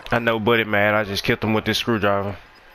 I know, buddy, man. I just killed him with this screwdriver.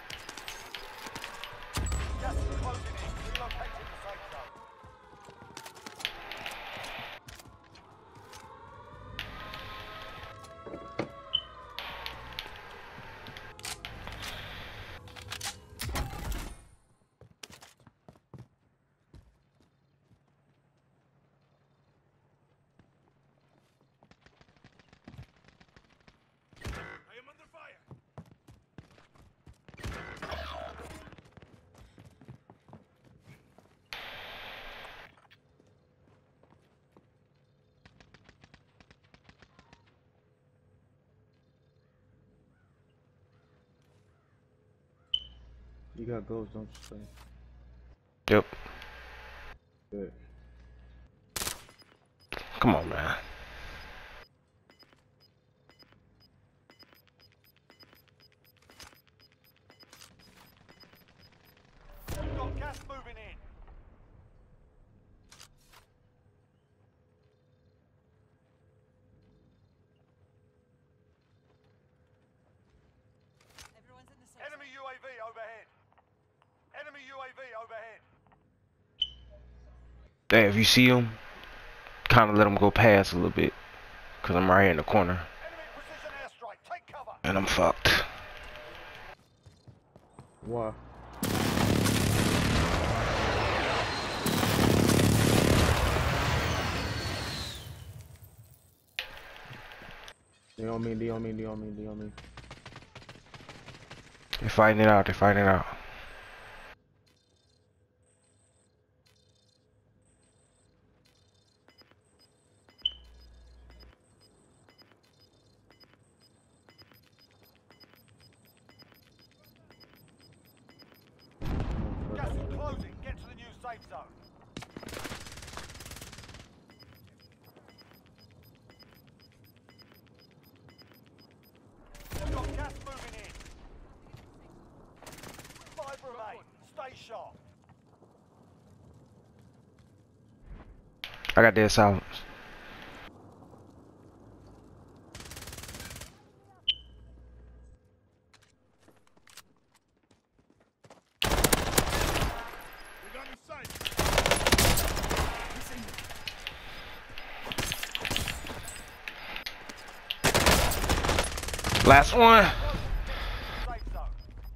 You got ghosts, don't you say? Yep. Good. Come on, man. We've got gas moving in. Everyone's in the safe Enemy UAV overhead. Enemy UAV overhead. Hey, if you see him, kind of let him go past a little bit, cause I'm right here in the corner, Enemy precision airstrike. Take cover. and I'm fucked. Why? They on me, they on me, they on me, they on me. They're fighting it out. They're fighting it out. Gas is closing. Get to the new safe zone. We've got gas moving in. 5 remain. Stay sharp. I got dead silence. Last one. Safe zone.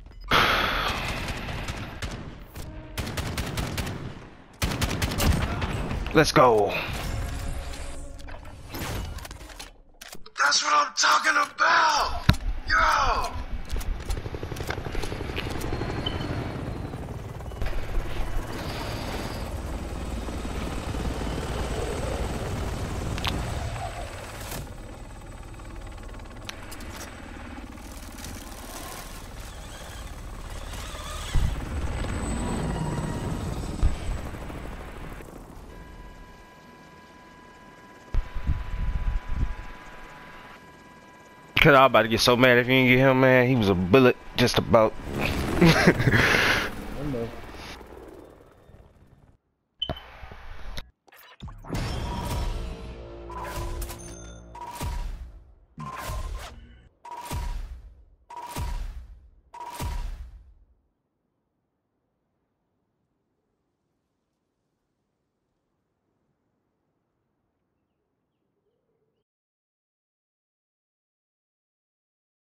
Let's go. That's what I'm talking about. Yo. Cause I was about to get so mad if you didn't get him, man. He was a bullet, just about.